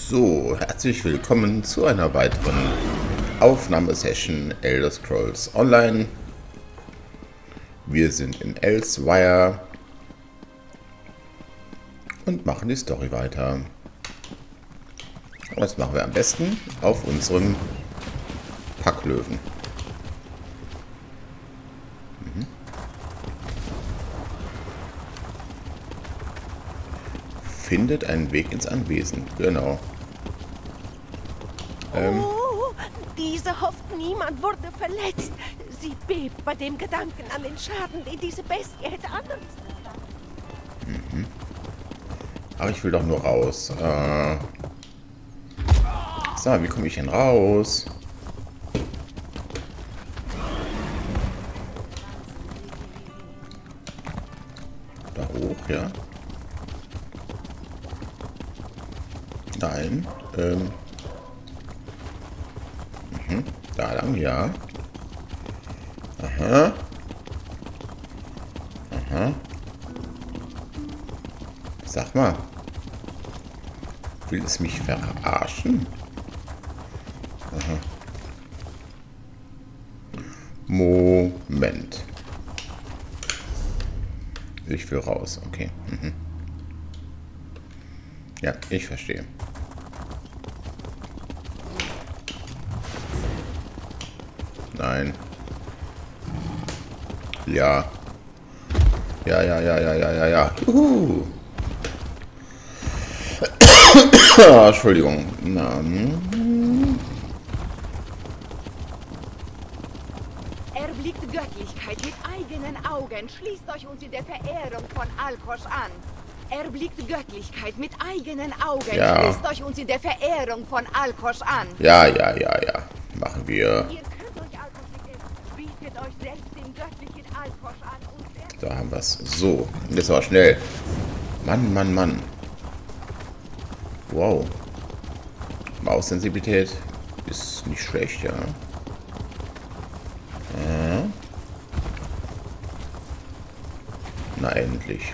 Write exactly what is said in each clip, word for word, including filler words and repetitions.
So, herzlich willkommen zu einer weiteren Aufnahmesession Elder Scrolls Online. Wir sind in Elsweyr und machen die Story weiter. Und das machen wir am besten auf unserem Packlöwen. Mhm. Findet einen Weg ins Anwesen. Genau. Ähm. Oh, diese hofft, niemand wurde verletzt. Sie bebt bei dem Gedanken an den Schaden, den diese Bestie hätte anrichten. Mhm. Aber ich will doch nur raus. Äh. So, wie komme ich denn raus? Da hoch, ja? Nein. Ähm. Mhm. Da lang, ja. Aha. Aha. Sag mal. Will es mich verarschen? Aha. Moment. Ich will raus. Okay. Mhm. Ja, ich verstehe. Nein. Ja. Ja, ja, ja, ja, ja, ja, ja. Juhu. Entschuldigung. Na, hm. Erblickt Göttlichkeit mit eigenen Augen. Schließt euch uns in der Verehrung von Alkosch an. Erblickt Göttlichkeit mit eigenen Augen. Ja. Schließt euch uns in der Verehrung von Alkosch an. Ja, ja, ja, ja. Machen wir. Ihr könnt euch Alkosch nicht, bietet euch selbst den göttlichen Alkosch an und werdet. Da haben wir es. So, das war schnell. Mann, Mann, Mann. Wow. Maussensibilität ist nicht schlecht, ja. ja. Na, endlich.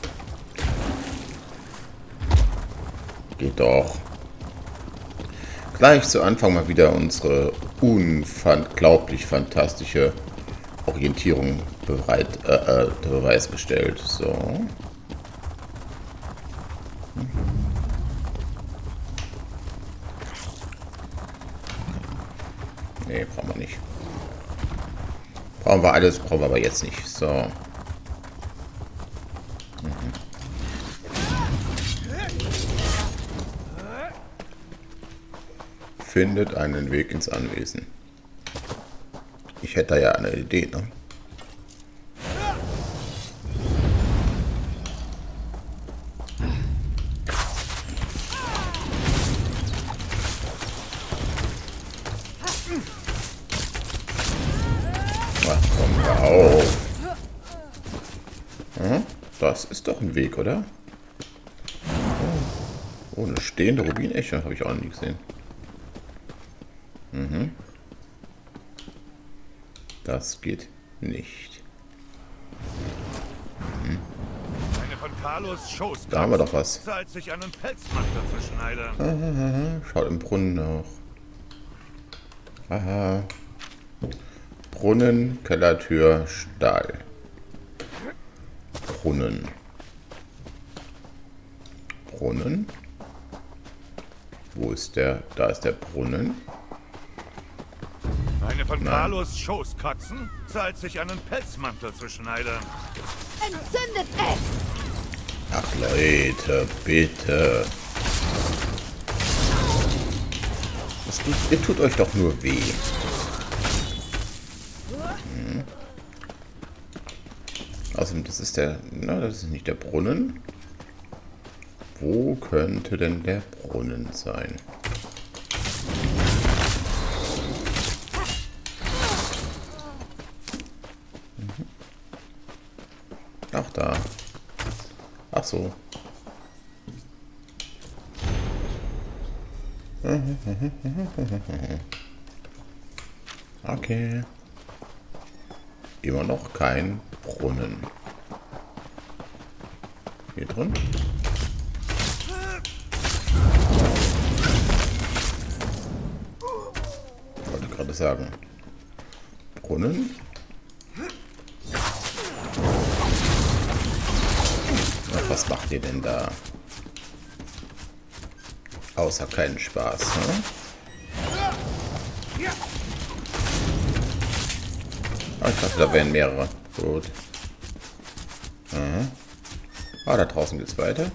Geht doch. Gleich zu Anfang mal wieder unsere unglaublich fantastische Orientierung bereit, äh, äh, Beweis gestellt. So. Nee, brauchen wir nicht. Brauchen wir alles, brauchen wir aber jetzt nicht. So. Mhm. Findet einen Weg ins Anwesen. Ich hätte da ja eine Idee, ne? Ach, komm auf. Hm? Das ist doch ein Weg, oder? Oh, oh eine stehende Rubineche habe ich auch noch nie gesehen. Mhm. Das geht nicht. Mhm. Eine von Carlos Schoß. Da haben wir doch was. Zahlt sich einen Pelzmantel zu schneiden. Aha, schaut im Brunnen nach. Aha. Brunnen, Kellertür, Stall. Brunnen. Brunnen. Wo ist der? Da ist der Brunnen. Eine von Nein. Carlos Schoßkatzen zahlt sich einen Pelzmantel zu schneiden. Entzündet es! Ach Leute, bitte. Das tut, ihr tut euch doch nur weh. Hm. Außerdem, das ist der... Na, das ist nicht der Brunnen. Wo könnte denn der Brunnen sein? Mhm. Ach, da. Ach so. Okay. Immer noch kein Brunnen. Hier drin? ich sagen. Brunnen. Ach, was macht ihr denn da? Außer keinen Spaß, ne? Oh, ich dachte, da wären mehrere. Gut. Aha. Ah, da draußen geht's weiter.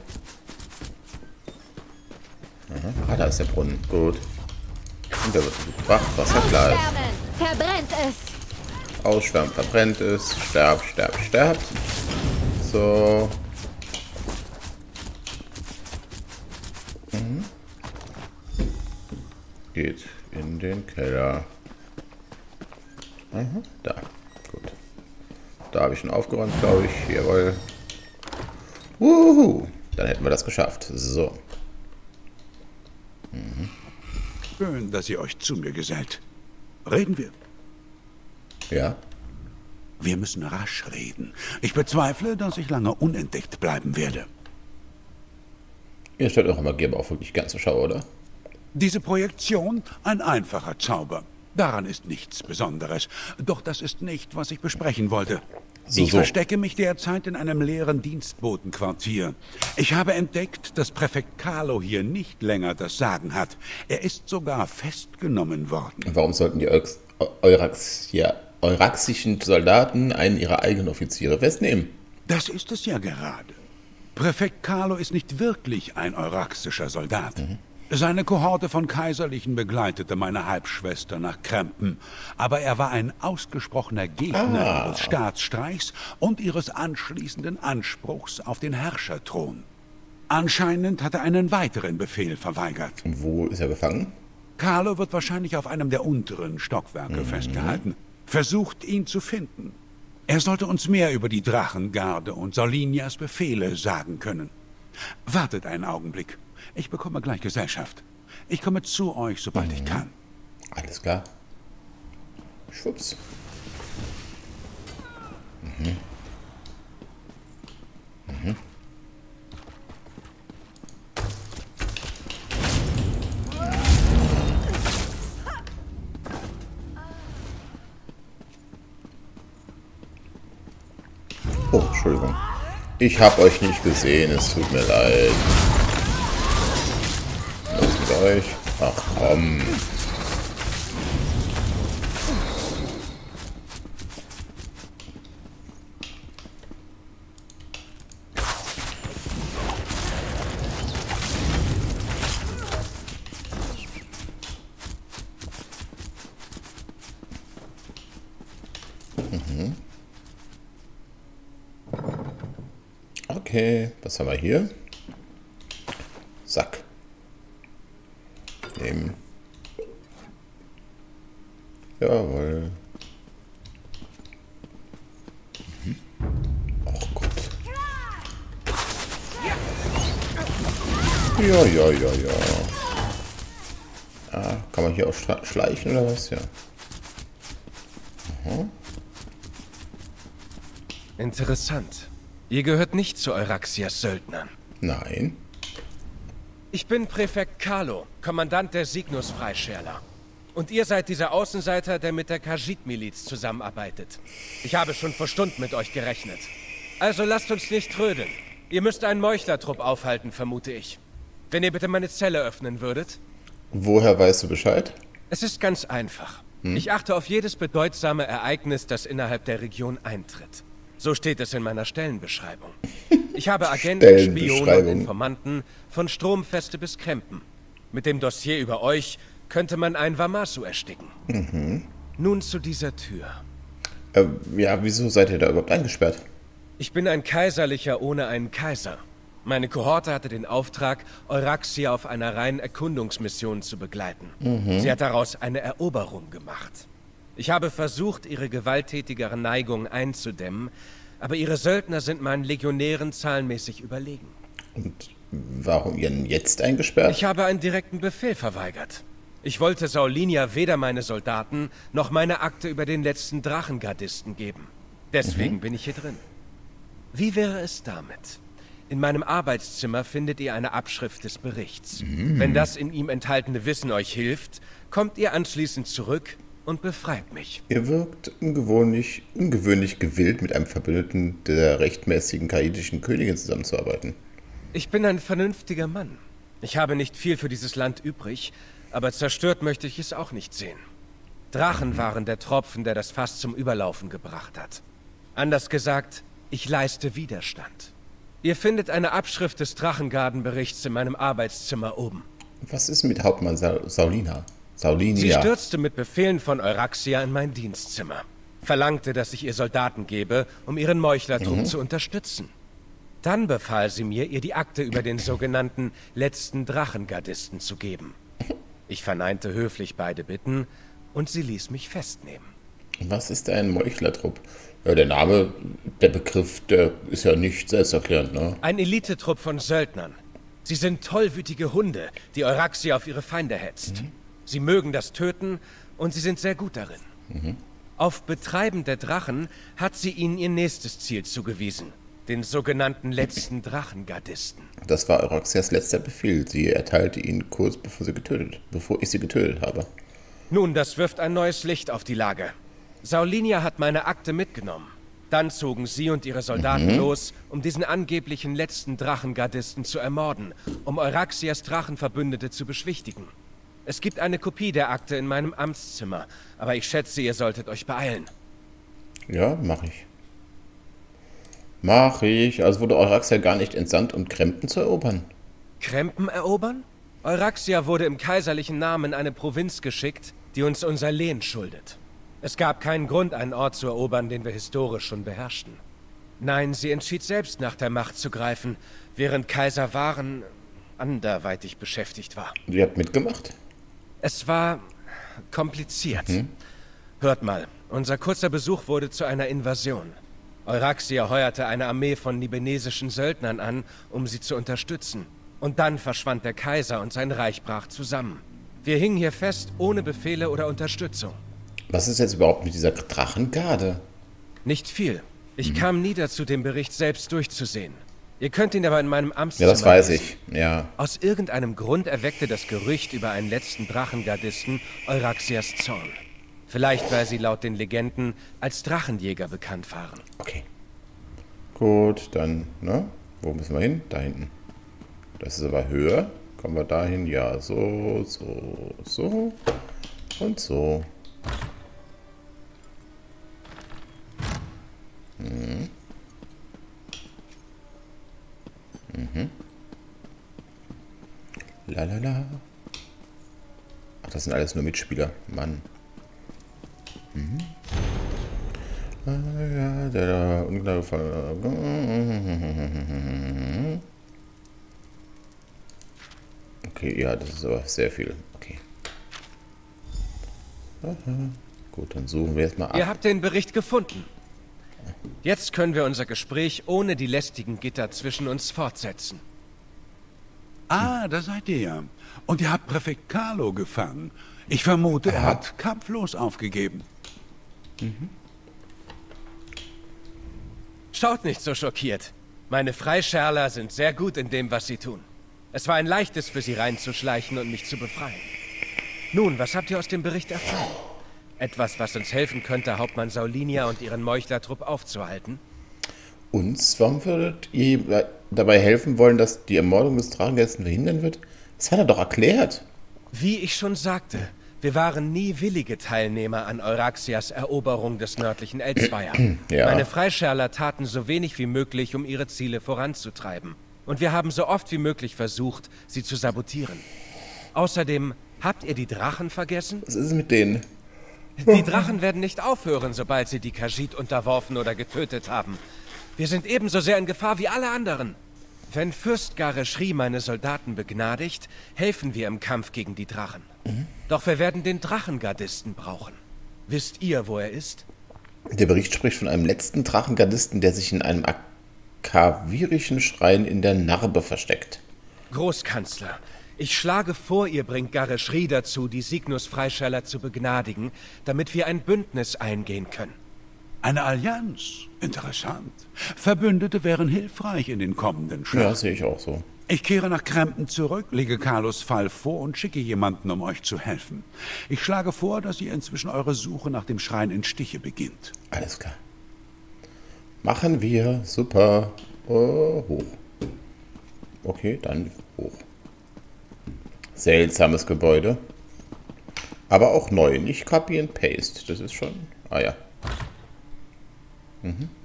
Aha. Ah, da ist der Brunnen. Gut. Und da wird gebracht, Wasser klar ist. Verbrennt es! Ausschwärmen, verbrennt es. Sterb, sterb, sterb. So. Mhm. Geht in den Keller. Aha, da. Gut. Da habe ich schon aufgeräumt, glaube ich. Jawohl. Wuhu. Dann hätten wir das geschafft. So. Mhm. Schön, dass ihr euch zu mir gesellt. Reden wir. Ja. Wir müssen rasch reden. Ich bezweifle, dass ich lange unentdeckt bleiben werde. Ihr stellt eure Magie aber auch wirklich ganz zur Schau, oder? Diese Projektion, ein einfacher Zauber. Daran ist nichts Besonderes. Doch das ist nicht, was ich besprechen wollte. So, ich so. verstecke mich derzeit in einem leeren Dienstbotenquartier. Ich habe entdeckt, dass Präfekt Carlo hier nicht länger das Sagen hat. Er ist sogar festgenommen worden. Und warum sollten die Eurax Eurax ja, euraxischen Soldaten einen ihrer eigenen Offiziere festnehmen? Das ist es ja gerade. Präfekt Carlo ist nicht wirklich ein euraxischer Soldat. Mhm. Seine Kohorte von Kaiserlichen begleitete meine Halbschwester nach Krempen, aber er war ein ausgesprochener Gegner ah. ihres Staatsstreichs und ihres anschließenden Anspruchs auf den Herrscherthron. Anscheinend hat er einen weiteren Befehl verweigert. Und wo ist er gefangen? Carlo wird wahrscheinlich auf einem der unteren Stockwerke mhm. festgehalten. Versucht, ihn zu finden. Er sollte uns mehr über die Drachengarde und Solinias Befehle sagen können. Wartet einen Augenblick. Ich bekomme gleich Gesellschaft. Ich komme zu euch, sobald mhm. ich kann. Alles klar. Schwupps. Mhm. Mhm. Oh, Entschuldigung. Ich habe euch nicht gesehen, es tut mir leid. Was mit euch? Ach komm. Mhm. Okay, was haben wir hier? Sack. Nehmen. Jawohl. Mhm. Ach Gott. Ja, ja, ja, ja. Ah, kann man hier auch schleichen oder was? Ja. Aha. Interessant. Ihr gehört nicht zu Euraxias Söldnern. Nein. Ich bin Präfekt Carlo, Kommandant der Signus-Freischärler. Und ihr seid dieser Außenseiter, der mit der Khajiit-Miliz zusammenarbeitet. Ich habe schon vor Stunden mit euch gerechnet. Also lasst uns nicht trödeln. Ihr müsst einen Meuchlertrupp aufhalten, vermute ich. Wenn ihr bitte meine Zelle öffnen würdet. Woher weißt du Bescheid? Es ist ganz einfach. Hm? Ich achte auf jedes bedeutsame Ereignis, das innerhalb der Region eintritt. So steht es in meiner Stellenbeschreibung. Ich habe Agenten, Spionen und Informanten von Stromfeste bis Krempen. Mit dem Dossier über euch könnte man ein Wamasu ersticken. Mhm. Nun zu dieser Tür. Äh, ja, wieso seid ihr da überhaupt eingesperrt? Ich bin ein Kaiserlicher ohne einen Kaiser. Meine Kohorte hatte den Auftrag, Euraxia auf einer reinen Erkundungsmission zu begleiten. Mhm. Sie hat daraus eine Eroberung gemacht. Ich habe versucht, ihre gewalttätigere Neigung einzudämmen, aber ihre Söldner sind meinen Legionären zahlenmäßig überlegen. Und warum ihr jetzt eingesperrt? Ich habe einen direkten Befehl verweigert. Ich wollte Saulinia weder meine Soldaten noch meine Akte über den letzten Drachengardisten geben. Deswegen mhm. bin ich hier drin. Wie wäre es damit? In meinem Arbeitszimmer findet ihr eine Abschrift des Berichts. Mhm. Wenn das in ihm enthaltene Wissen euch hilft, kommt ihr anschließend zurück und befreit mich. Ihr wirkt ungewöhnlich, ungewöhnlich gewillt, mit einem Verbündeten der rechtmäßigen kaidischen Königin zusammenzuarbeiten. Ich bin ein vernünftiger Mann. Ich habe nicht viel für dieses Land übrig, aber zerstört möchte ich es auch nicht sehen. Drachen waren der Tropfen, der das Fass zum Überlaufen gebracht hat. Anders gesagt, ich leiste Widerstand. Ihr findet eine Abschrift des Drachengardenberichts in meinem Arbeitszimmer oben. Was ist mit Hauptmann Sa Saulina? Saulinia. Sie stürzte mit Befehlen von Euraxia in mein Dienstzimmer. Verlangte, dass ich ihr Soldaten gebe, um ihren Meuchlertrupp mhm. zu unterstützen. Dann befahl sie mir, ihr die Akte über den sogenannten letzten Drachengardisten zu geben. Ich verneinte höflich beide Bitten und sie ließ mich festnehmen. Was ist ein Meuchlertrupp? Ja, der Name, der Begriff, der ist ja nicht selbsterklärend, ne? Ein Elitetrupp von Söldnern. Sie sind tollwütige Hunde, die Euraxia auf ihre Feinde hetzt. Mhm. Sie mögen das Töten und sie sind sehr gut darin. Mhm. Auf Betreiben der Drachen hat sie ihnen ihr nächstes Ziel zugewiesen. Den sogenannten letzten Drachengardisten. Das war Euraxias letzter Befehl. Sie erteilte ihn kurz bevor sie getötet, bevor ich sie getötet habe. Nun, das wirft ein neues Licht auf die Lage. Saulinia hat meine Akte mitgenommen. Dann zogen sie und ihre Soldaten mhm. los, um diesen angeblichen letzten Drachengardisten zu ermorden, um Euraxias Drachenverbündete zu beschwichtigen. Es gibt eine Kopie der Akte in meinem Amtszimmer, aber ich schätze, ihr solltet euch beeilen. Ja, mach ich. Mach ich. Also wurde Euraxia gar nicht entsandt, um Krempen zu erobern? Krempen erobern? Euraxia wurde im kaiserlichen Namen eine Provinz geschickt, die uns unser Lehen schuldet. Es gab keinen Grund, einen Ort zu erobern, den wir historisch schon beherrschten. Nein, sie entschied selbst, nach der Macht zu greifen, während Kaiser Waren anderweitig beschäftigt war. Sie hat mitgemacht? Es war kompliziert. Hm? Hört mal, unser kurzer Besuch wurde zu einer Invasion. Euraxia heuerte eine Armee von libanesischen Söldnern an, um sie zu unterstützen. Und dann verschwand der Kaiser und sein Reich brach zusammen. Wir hingen hier fest, ohne Befehle oder Unterstützung. Was ist jetzt überhaupt mit dieser Drachengarde? Nicht viel. Ich mhm. kam nie dazu, den Bericht selbst durchzusehen. Ihr könnt ihn aber in meinem Amtszimmer Ja, das weiß lesen. ich, ja. Aus irgendeinem Grund erweckte das Gerücht über einen letzten Drachengardisten Euraxias Zorn. Vielleicht, weil sie laut den Legenden als Drachenjäger bekannt waren. Okay. Gut, dann, ne? Wo müssen wir hin? Da hinten. Das ist aber höher. Kommen wir dahin? Ja, so, so, so und so. Mhm. Mhm. La la la. Ach, das sind alles nur Mitspieler. Mann. Mhm. Ah, ja, der da unglaubt. Okay, ja, das ist aber sehr viel. Okay. Aha. Gut, dann suchen wir jetzt mal ab. Ihr habt den Bericht gefunden. Jetzt können wir unser Gespräch ohne die lästigen Gitter zwischen uns fortsetzen. Ah, da seid ihr ja. Und ihr habt Präfekt Carlo gefangen. Ich vermute, er hat kampflos aufgegeben. Mhm. Schaut nicht so schockiert. Meine Freischärler sind sehr gut in dem, was sie tun. Es war ein leichtes für sie reinzuschleichen und mich zu befreien. Nun, was habt ihr aus dem Bericht erfahren? Etwas, was uns helfen könnte, Hauptmann Saulinia und ihren Meuchlertrupp aufzuhalten? Uns? Warum würdet ihr dabei helfen wollen, dass die Ermordung des Drachengardesten verhindern wird? Das hat er doch erklärt. Wie ich schon sagte, wir waren nie willige Teilnehmer an Euraxias Eroberung des nördlichen Elzweier. Ja. Meine Freischärler taten so wenig wie möglich, um ihre Ziele voranzutreiben. Und wir haben so oft wie möglich versucht, sie zu sabotieren. Außerdem, habt ihr die Drachen vergessen? Was ist mit denen? Die Drachen werden nicht aufhören, sobald sie die Khajiit unterworfen oder getötet haben. Wir sind ebenso sehr in Gefahr wie alle anderen. Wenn Fürst Gareshri meine Soldaten begnadigt, helfen wir im Kampf gegen die Drachen. Mhm. Doch wir werden den Drachengardisten brauchen. Wisst ihr, wo er ist? Der Bericht spricht von einem letzten Drachengardisten, der sich in einem akavirischen Schrein in der Narbe versteckt. Großkanzler, ich schlage vor, ihr bringt Gareshri dazu, die Signus-Freischärler zu begnadigen, damit wir ein Bündnis eingehen können. Eine Allianz? Interessant. Verbündete wären hilfreich in den kommenden Schlachten. Ja, sehe ich auch so. Ich kehre nach Krempen zurück, lege Carlos Fall vor und schicke jemanden, um euch zu helfen. Ich schlage vor, dass ihr inzwischen eure Suche nach dem Schrein in Stiche beginnt. Alles klar. Machen wir. Super. Oh, hoch. Okay, dann hoch. Seltsames Gebäude. Aber auch neu. Nicht Copy and Paste. Das ist schon... Ah ja. Mhm.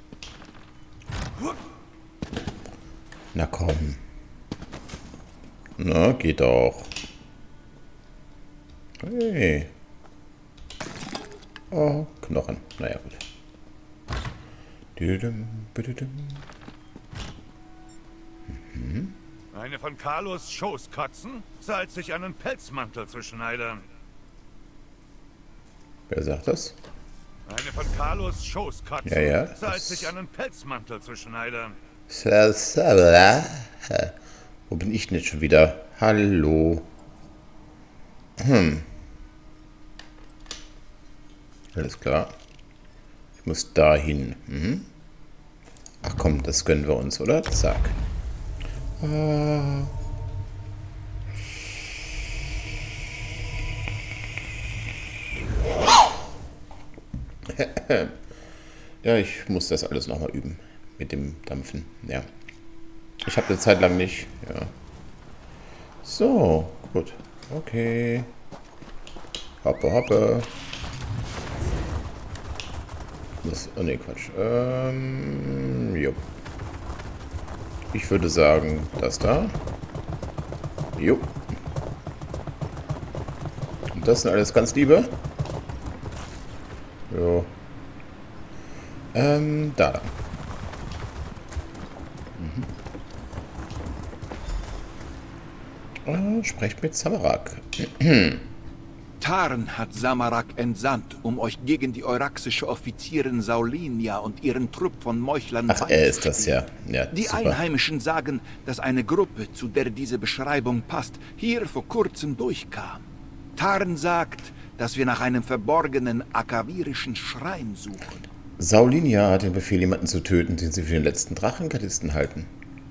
Na komm. Na, geht doch. Hey. Oh, Knochen. Naja, gut. Mhm. Eine von Carlos Schoßkatzen zahlt sich einen Pelzmantel zu schneidern. Wer sagt das? Eine von Carlos Schoßkatzen ja, ja. zahlt sich einen Pelzmantel zu schneidern. Wo bin ich denn jetzt schon wieder? Hallo. Hm. Alles klar. Ich muss dahin. Mhm. Ach komm, das gönnen wir uns, oder? Zack. Ah. Ja, ich muss das alles nochmal üben. Mit dem Dampfen. Ja. Ich habe eine Zeit lang nicht. Ja. So, gut. Okay. Hoppe, hoppe. Das, oh ne, Quatsch. Ähm, jo. Ich würde sagen, das da. Jo. Und das sind alles ganz liebe. Jo. Ähm, da lang. Mhm. Äh, sprecht mit Samarak. Tarn hat Samarak entsandt, um euch gegen die euraxische Offizierin Saulinia und ihren Trupp von Meuchlern Ach, er ist das, ja. ja die super. Einheimischen sagen, dass eine Gruppe, zu der diese Beschreibung passt, hier vor kurzem durchkam. Tarn sagt, dass wir nach einem verborgenen akavirischen Schrein suchen. Saulinia hat den Befehl, jemanden zu töten, den sie für den letzten Drachengardisten halten.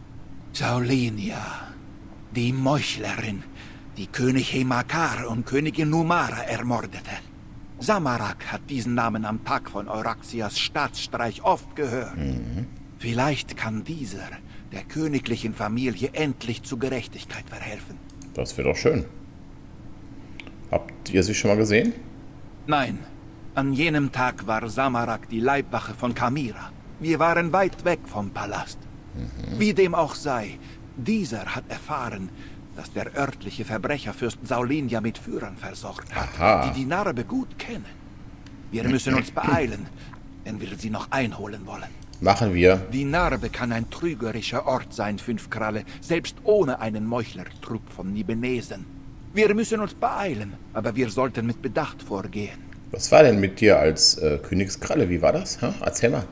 Saulinia, die Meuchlerin, die König Hemakar und Königin Numara ermordete. Samarak hat diesen Namen am Tag von Euraxias Staatsstreich oft gehört. Mhm. Vielleicht kann dieser der königlichen Familie endlich zu Gerechtigkeit verhelfen. Das wäre doch schön. Habt ihr sie schon mal gesehen? Nein. An jenem Tag war Samarak die Leibwache von Kamira. Wir waren weit weg vom Palast. Mhm. Wie dem auch sei, dieser hat erfahren, dass der örtliche Verbrecherfürst Saulinia mit Führern versorgt hat, Aha. die die Narbe gut kennen. Wir müssen uns beeilen, wenn wir sie noch einholen wollen. Machen wir. Die Narbe kann ein trügerischer Ort sein, Fünfkralle, selbst ohne einen Meuchlertrupp von Nibenesen. Wir müssen uns beeilen, aber wir sollten mit Bedacht vorgehen. Was war denn mit dir als äh, Königskralle? Wie war das? Ha? Erzähl mal.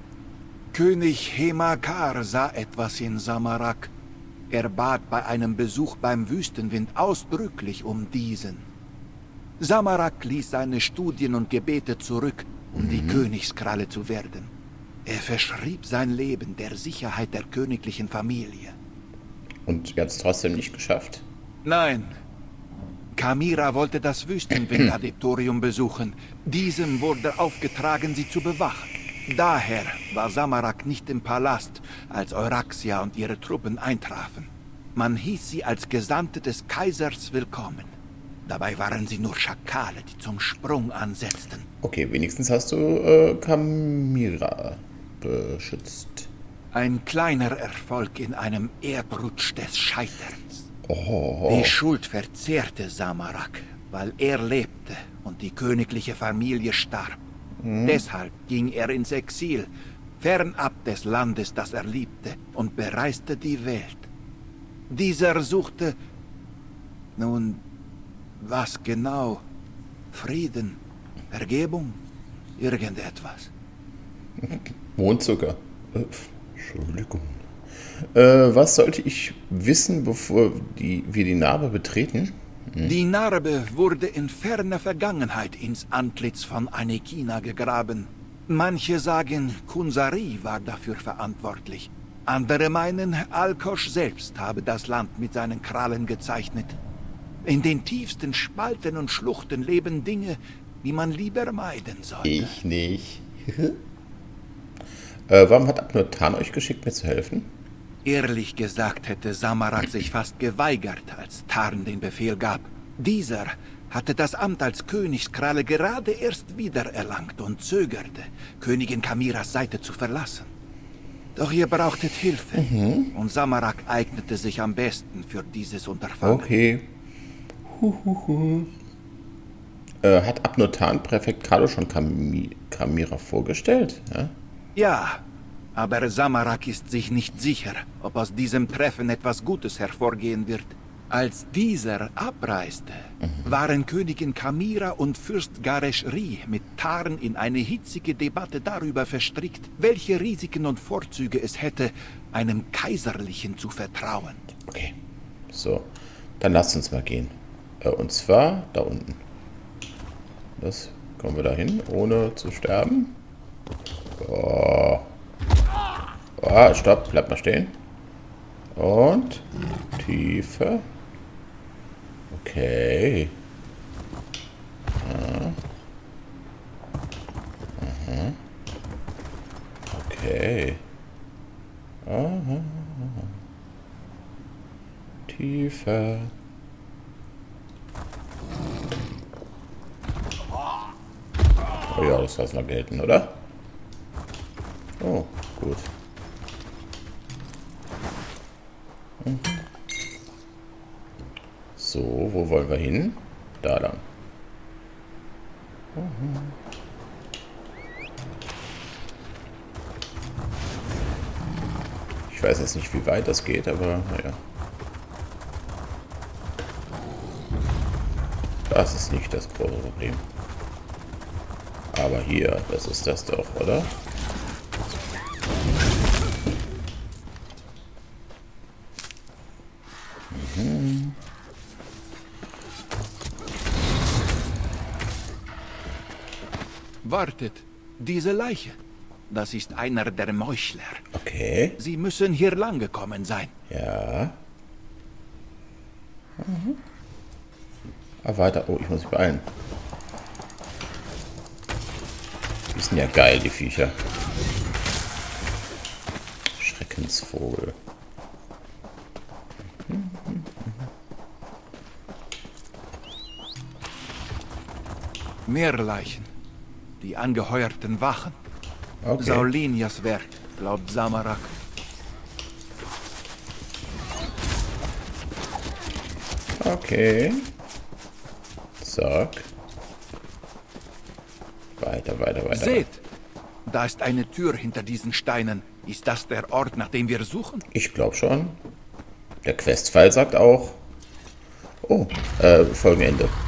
König Hemakar sah etwas in Samarak. Er bat bei einem Besuch beim Wüstenwind ausdrücklich um diesen. Samarak ließ seine Studien und Gebete zurück, um mhm. die Königskralle zu werden. Er verschrieb sein Leben der Sicherheit der königlichen Familie. Und er hat es trotzdem nicht geschafft? Nein. Kamira wollte das Wüstenwind-Adeptorium besuchen. Diesem wurde aufgetragen, sie zu bewachen. Daher war Samarak nicht im Palast, als Euraxia und ihre Truppen eintrafen. Man hieß sie als Gesandte des Kaisers willkommen. Dabei waren sie nur Schakale, die zum Sprung ansetzten. Okay, wenigstens hast du äh, Kamira beschützt. Ein kleiner Erfolg in einem Erdrutsch des Scheiterns. Oh. Die Schuld verzehrte Samarak, weil er lebte und die königliche Familie starb. Mhm. Deshalb ging er ins Exil, fernab des Landes, das er liebte, und bereiste die Welt. Dieser suchte, nun, was genau? Frieden, Vergebung, irgendetwas. Mondzucker. Äh, Entschuldigung. Äh, was sollte ich wissen, bevor die, wir die Narbe betreten? Hm. Die Narbe wurde in ferner Vergangenheit ins Antlitz von Anekina gegraben. Manche sagen, Kunsari war dafür verantwortlich. Andere meinen, Alkosch selbst habe das Land mit seinen Krallen gezeichnet. In den tiefsten Spalten und Schluchten leben Dinge, die man lieber meiden sollte. Ich nicht. äh, warum hat Abnurtan euch geschickt, mir zu helfen? Ehrlich gesagt hätte Samarak sich fast geweigert, als Tarn den Befehl gab. Dieser hatte das Amt als Königskralle gerade erst wiedererlangt und zögerte, Königin Kamiras Seite zu verlassen. Doch ihr brauchtet Hilfe, mhm. und Samarak eignete sich am besten für dieses Unterfangen. Okay. Huhuhu. Äh, hat Abnurtan Präfekt Carlo schon Kami Kamira vorgestellt? Ja? Ja, aber Samarak ist sich nicht sicher, ob aus diesem Treffen etwas Gutes hervorgehen wird. Als dieser abreiste, mhm. waren Königin Kamira und Fürst Garesh-Ri mit Tarn in eine hitzige Debatte darüber verstrickt, welche Risiken und Vorzüge es hätte, einem Kaiserlichen zu vertrauen. Okay, so, dann lasst uns mal gehen. Äh, und zwar da unten. Das kommen wir da hin, ohne zu sterben. Oh. Oh, stopp, bleib mal stehen. Und Tiefe. Okay. Ah. Aha. Okay. Aha. Tiefe. Oh ja, das lassen wir gelten, oder? Oh, gut. Mhm. So, wo wollen wir hin? Da lang. Mhm. Ich weiß jetzt nicht, wie weit das geht, aber naja. Das ist nicht das große Problem. Aber hier, das ist das doch, oder? Mhm. Wartet, diese Leiche. Das ist einer der Meuchler. Okay. Sie müssen hier lang gekommen sein. Ja. Mhm. Ah, weiter. Oh, ich muss mich beeilen. Die sind ja geil, die Viecher. Schreckensvogel. Mehr Leichen. Die angeheuerten Wachen. Okay. Saulinias Werk, glaubt Samarak. Okay. Zack. Weiter, weiter, weiter. Seht, da ist eine Tür hinter diesen Steinen. Ist das der Ort, nach dem wir suchen? Ich glaube schon. Der Questfall sagt auch. Oh, äh, Folgenende.